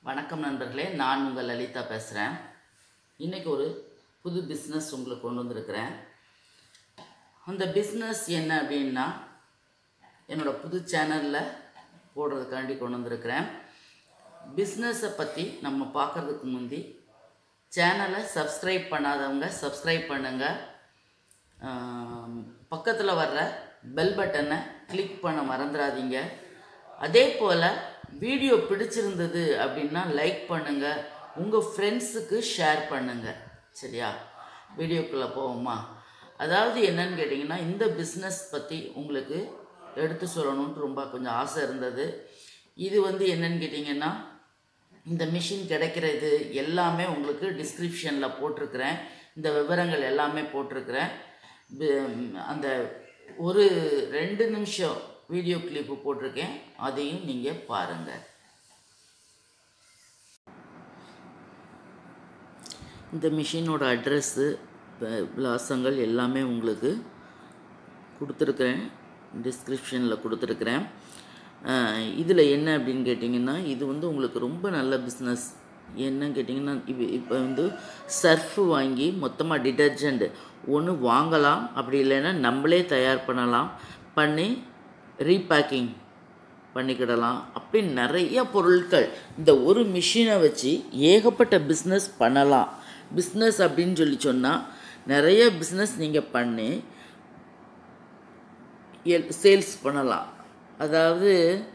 வணக்கம் நண்பர்களே, நான் உங்கள் லலிதா பேசுகிறேன். இன்றைக்கி ஒரு புது பிஸ்னஸ் உங்களுக்கு கொண்டு வந்திருக்கிறேன். அந்த பிஸ்னஸ் என்ன அப்படின்னா, என்னோடய புது சேனலில் போடுறதுக்காண்டி கொண்டு வந்திருக்கிறேன். பிஸ்னஸை பற்றி நம்ம பார்க்குறதுக்கு முந்தி சேனலை சப்ஸ்கிரைப் பண்ணாதவங்க சப்ஸ்கிரைப் பண்ணுங்கள். பக்கத்தில் வர்ற பெல் பட்டனை கிளிக் பண்ண மறந்துடாதீங்க. அதே போல் வீடியோ பிடிச்சிருந்தது அப்படின்னா லைக் பண்ணுங்கள், உங்கள் ஃப்ரெண்ட்ஸுக்கு ஷேர் பண்ணுங்கள். சரியா? வீடியோக்குள்ளே போவோமா? அதாவது என்னன்னு கேட்டிங்கன்னா, இந்த பிஸ்னஸ் பற்றி உங்களுக்கு எடுத்து சொல்லணுன்ட்டு ரொம்ப கொஞ்சம் ஆசை இருந்தது. இது என்னன்னு கேட்டிங்கன்னா, இந்த மிஷின் கிடைக்கிறது எல்லாமே உங்களுக்கு டிஸ்கிரிப்ஷனில் போட்டிருக்கிறேன். இந்த விவரங்கள் எல்லாமே போட்டிருக்கிறேன். அந்த ஒரு 2 நிமிஷம் வீடியோ கிளிப்பு போட்டிருக்கேன், அதையும் நீங்கள் பாருங்கள். இந்த மிஷினோட அட்ரெஸ்ஸு விலாசங்கள் எல்லாமே உங்களுக்கு கொடுத்துருக்குறேன், டிஸ்கிரிப்ஷனில் கொடுத்துருக்குறேன். இதில் என்ன அப்படின்னு கேட்டிங்கன்னா, இது உங்களுக்கு ரொம்ப நல்ல பிஸ்னஸ். என்னன்னு கேட்டிங்கன்னா, இப்போ சர்ஃபு வாங்கி மொத்தமாக டிட்டர்ஜெண்ட் ஒன்று வாங்கலாம், அப்படி இல்லைன்னா நம்மளே தயார் பண்ணி ரீபேக்கிங் பண்ணிக்கிடலாம். அப்படி நிறைய பொருட்கள் இந்த ஒரு மிஷினை வச்சு ஏகப்பட்ட பிஸ்னஸ் பண்ணலாம். பிஸ்னஸ் அப்படின்னு சொன்னால் நிறைய பிஸ்னஸ் நீங்கள் பண்ணி சேல்ஸ் பண்ணலாம். அதாவது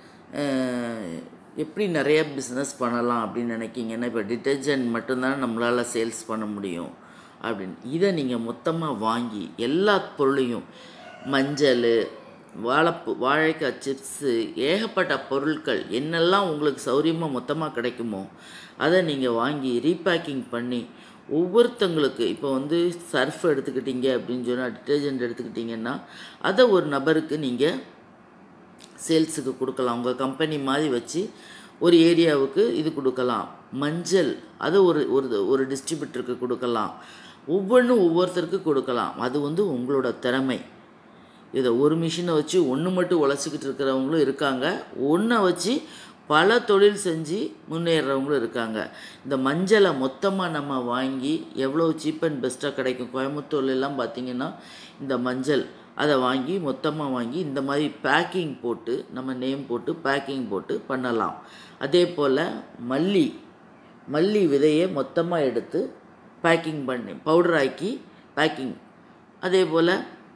எப்படி நிறைய பிஸ்னஸ் பண்ணலாம் அப்படின்னு நினைக்கிங்கன்னா, இப்போ டிட்டர்ஜெண்ட் மட்டும்தான் நம்மளால் சேல்ஸ் பண்ண முடியும் அப்படின்னு. இதை நீங்கள் மொத்தமாக வாங்கி எல்லா பொருளையும், மஞ்சள், வாழைக்காய் சிப்ஸு, ஏகப்பட்ட பொருட்கள் என்னெல்லாம் உங்களுக்கு சௌரியமாக மொத்தமாக கிடைக்குமோ அதை நீங்கள் வாங்கி ரீபேக்கிங் பண்ணி ஒவ்வொருத்தங்களுக்கு, இப்போ சர்ஃப் எடுத்துக்கிட்டீங்க அப்படின்னு சொன்னால், டிட்டர்ஜெண்ட் எடுத்துக்கிட்டிங்கன்னா அதை ஒரு நபருக்கு நீங்கள் சேல்ஸுக்கு கொடுக்கலாம். உங்கள் கம்பெனி மாதிரி வச்சு ஒரு ஏரியாவுக்கு இது கொடுக்கலாம். மஞ்சள் அதை ஒரு டிஸ்ட்ரிபியூட்டருக்கு கொடுக்கலாம். ஒவ்வொன்றும் ஒவ்வொருத்தருக்கு கொடுக்கலாம். அது உங்களோட திறமை. இதை ஒரு மிஷினை வச்சு ஒன்று மட்டும் உழைச்சிக்கிட்டு இருக்கிறவங்களும் இருக்காங்க, ஒன்றை வச்சு பல தொழில் செஞ்சு முன்னேறவங்களும் இருக்காங்க. இந்த மஞ்சளை மொத்தமாக நம்ம வாங்கி எவ்வளோ சீப் அண்ட் பெஸ்ட்டாக கிடைக்கும். கோயம்புத்தூர்லாம் பார்த்திங்கன்னா இந்த மஞ்சள் அதை வாங்கி மொத்தமாக வாங்கி இந்த மாதிரி பேக்கிங் போட்டு, நம்ம நேம் போட்டு பேக்கிங் போட்டு பண்ணலாம். அதே போல் மல்லி விதையை மொத்தமாக எடுத்து பேக்கிங் பண்ணி பவுடராக்கி பேக்கிங். அதே போல்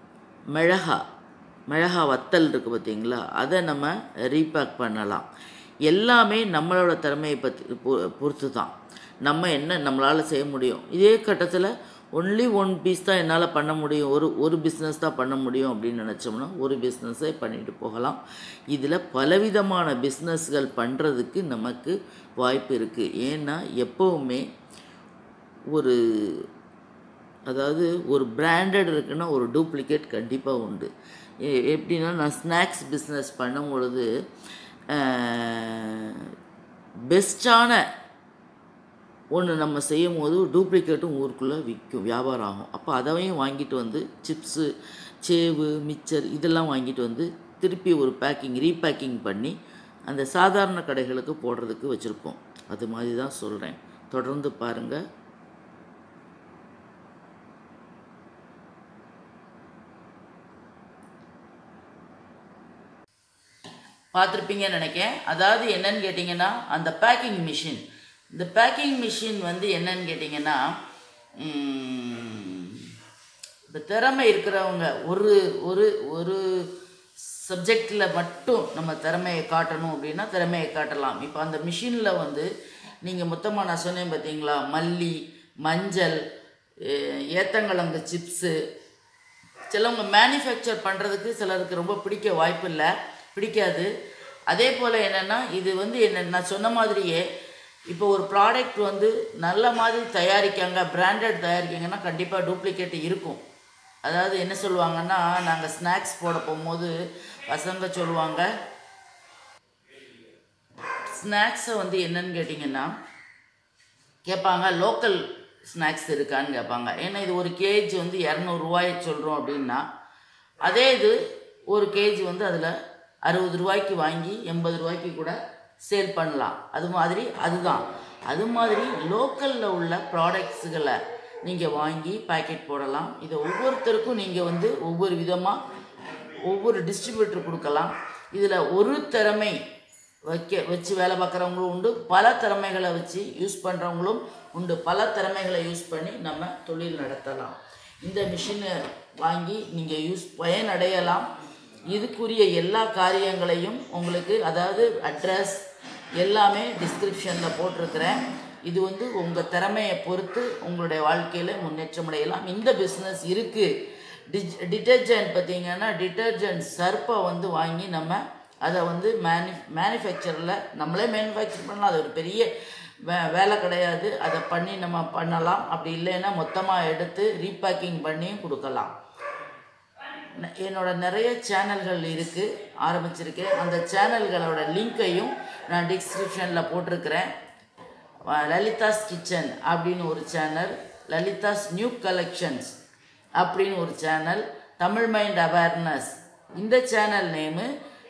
மிளகா வத்தல் இருக்குது பார்த்திங்களா, அதை நம்ம ரீபேக் பண்ணலாம். எல்லாமே நம்மளோட திறமையை பொறுத்து தான். நம்ம என்ன நம்மளால் செய்ய முடியும். இதே கட்டத்தில் ஒன்லி ஒன் பீஸ் தான் என்னால் பண்ண முடியும், ஒரு பிஸ்னஸ் தான் பண்ண முடியும் அப்படின்னு நினச்சோம்னா ஒரு பிஸ்னஸை பண்ணிட்டு போகலாம். இதில் பலவிதமான பிஸ்னஸ்கள் பண்ணுறதுக்கு நமக்கு வாய்ப்பு இருக்குது. ஏன்னா எப்போவுமே அதாவது ஒரு பிராண்டட் இருக்குன்னா ஒரு டூப்ளிகேட் கண்டிப்பாக உண்டு. எப்படின்னா, நான் ஸ்நாக்ஸ் பிஸ்னஸ் பண்ணும் பொழுது பெஸ்ட்டான ஒன்று நம்ம செய்யும் போது டூப்ளிகேட்டும் ஊருக்குள்ளே வியாபாரம் ஆகும். அப்போ அதையும் வாங்கிட்டு சிப்ஸு, சேவு, மிச்சர் இதெல்லாம் வாங்கிட்டு திருப்பி ஒரு ரீபேக்கிங் பண்ணி அந்த சாதாரண கடைகளுக்கு போடுறதுக்கு வச்சுருப்போம். அது மாதிரி தான் சொல்கிறேன். தொடர்ந்து பாருங்கள். பார்த்துருப்பீங்கன்னு நினைக்கிறேன். அதாவது என்னன்னு கேட்டிங்கன்னா, அந்த பேக்கிங் மிஷின், இந்த பேக்கிங் மிஷின் என்னன்னு கேட்டிங்கன்னா, இந்த திறமை இருக்கிறவங்க ஒரு சப்ஜெக்டில் மட்டும் நம்ம திறமையை காட்டணும் அப்படின்னா திறமையை காட்டலாம். இப்போ அந்த மிஷினில் நீங்கள் மொத்தமாக நான் சொன்னேன் பார்த்தீங்களா, மல்லி, மஞ்சள், ஏத்தங்கிழங்கு சிப்ஸு, சிலவங்க மேனுஃபேக்சர் பண்ணுறதுக்கு சிலருக்கு ரொம்ப பிடிக்காது. அதே போல் என்னென்னா, இது என்ன நான் சொன்ன மாதிரியே இப்போ ஒரு ப்ராடக்ட் நல்ல மாதிரி தயாரிக்காங்க, பிராண்டட் தயாரிக்காங்கன்னா கண்டிப்பாக டூப்ளிகேட் இருக்கும். அதாவது என்ன சொல்லுவாங்கன்னா, நாங்கள் ஸ்நாக்ஸ் போட போகும்போது பசங்க சொல்லுவாங்க, ஸ்நாக்ஸை என்னன்னு கேட்டிங்கன்னா கேட்பாங்க, லோக்கல் ஸ்நாக்ஸ் இருக்கான்னு கேட்பாங்க. ஏன்னா இது ஒரு கேஜி 200 ரூபாய் சொல்கிறோம் அப்படின்னா, அதே இது ஒரு கேஜி அதில் 60 ரூபாய்க்கு வாங்கி 80 ரூபாய்க்கு கூட சேல் பண்ணலாம். அது மாதிரி லோக்கலில் உள்ள ப்ராடக்ட்ஸுகளை நீங்கள் வாங்கி பேக்கெட் போடலாம். இதை ஒவ்வொருத்தருக்கும் நீங்கள் ஒவ்வொரு விதமாக ஒவ்வொரு டிஸ்ட்ரிபியூட்டர் கொடுக்கலாம். இதில் ஒரு திறமை வச்சு வேலை பார்க்குறவங்களும் உண்டு, பல திறமைகளை வச்சு யூஸ் பண்ணுறவங்களும் உண்டு. பல திறமைகளை யூஸ் பண்ணி நம்ம தொழில் நடத்தலாம். இந்த மிஷினை வாங்கி நீங்கள் பயனடையலாம். இதுக்குரிய எல்லா காரியங்களையும் உங்களுக்கு, அதாவது அட்ரஸ் எல்லாமே டிஸ்கிரிப்ஷனில் போட்டிருக்கிறேன். இது உங்கள் திறமையை பொறுத்து உங்களுடைய வாழ்க்கையில் முன்னேற்றம் அடையலாம். இந்த பிஸ்னஸ் இருக்குது. டிட்டர்ஜென்ட் பார்த்திங்கன்னா, டிட்டர்ஜென்ட் சர்ப்பை வாங்கி நம்ம அதை மேனுஃபேக்சரில் நம்மளே மேனுஃபேக்சர் பண்ணலாம். அது ஒரு பெரிய வேலை கிடையாது. அதை பண்ணி நம்ம பண்ணலாம். அப்படி இல்லைன்னா மொத்தமாக எடுத்து ரீபேக்கிங் பண்ணியும் கொடுக்கலாம். என்னோட நிறைய சேனல்கள் இருக்குது, ஆரம்பிச்சிருக்கேன். அந்த சேனல்களோட லிங்க்கையும் நான் டிஸ்கிரிப்ஷனில் போட்டிருக்கிறேன். லலிதாஸ் கிச்சன் அப்படின்னு ஒரு சேனல், லலிதாஸ் நியூ கலெக்ஷன்ஸ் அப்படின்னு ஒரு சேனல், தமிழ் மைண்ட் அவேர்னஸ் இந்த சேனல் நேமு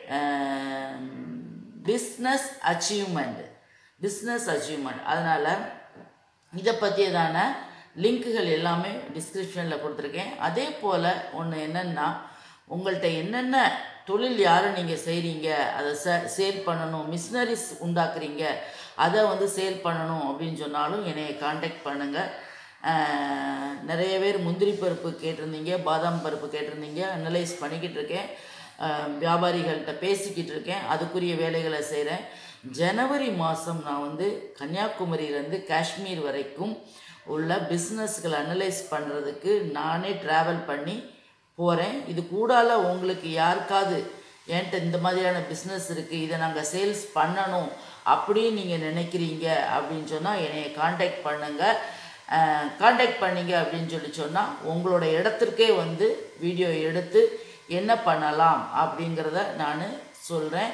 பிஸ்னஸ் அச்சீவ்மெண்ட். அதனால் இதை பற்றியதான லிங்க்குகள் எல்லாமே டிஸ்கிரிப்ஷனில் கொடுத்துருக்கேன். அதே போல் ஒன்று என்னென்னா, உங்கள்கிட்ட என்னென்ன தொழில் யாரும் நீங்கள் செய்கிறீங்க, அதை சேல் பண்ணணும், மிஷினரிஸ் உண்டாக்குறீங்க, அதை சேல் பண்ணணும் அப்படின்னு சொன்னாலும் என்னையை காண்டாக்ட் பண்ணுங்கள். நிறைய பேர் முந்திரி பருப்பு கேட்டிருந்தீங்க, பாதாம் பருப்பு கேட்டிருந்தீங்க. அனலைஸ் பண்ணிக்கிட்டு இருக்கேன், வியாபாரிகள்கிட்ட பேசிக்கிட்டு இருக்கேன், அதுக்குரிய வேலைகளை செய்கிறேன். ஜனவரி மாதம் நான் கன்னியாகுமரியிலேருந்து காஷ்மீர் வரைக்கும் உள்ள பிஸ்னஸ்களை அனலைஸ் பண்ணுறதுக்கு நானே ட்ராவல் பண்ணி போகிறேன். இது கூடால உங்களுக்கு யாருக்காவது என்கிட்ட இந்த மாதிரியான பிஸ்னஸ் இருக்குது, இதை நாங்கள் சேல்ஸ் பண்ணணும் அப்படின்னு நீங்கள் நினைக்கிறீங்க அப்படின்னு சொன்னால் என்னை காண்டாக்ட் பண்ணுங்கள். காண்டாக்ட் பண்ணிங்க அப்படின்னு சொன்னால் உங்களோட இடத்திற்கே வீடியோ எடுத்து என்ன பண்ணலாம் அப்படிங்கிறத நான் சொல்கிறேன்.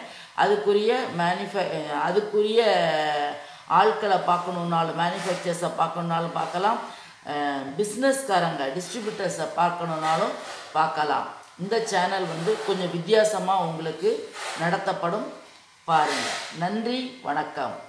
அதுக்குரிய ஆட்களை பார்க்கணுன்னாலும், மேனுஃபேக்சர்ஸை பார்க்கணுன்னாலும் பார்க்கலாம், பிஸ்னஸ்காரங்க டிஸ்ட்ரிபியூட்டர்ஸை பார்க்கணுன்னாலும் பார்க்கலாம். இந்த சேனல் கொஞ்சம் வித்தியாசமாக உங்களுக்கு நடத்தப்படும். பாருங்கள். நன்றி, வணக்கம்.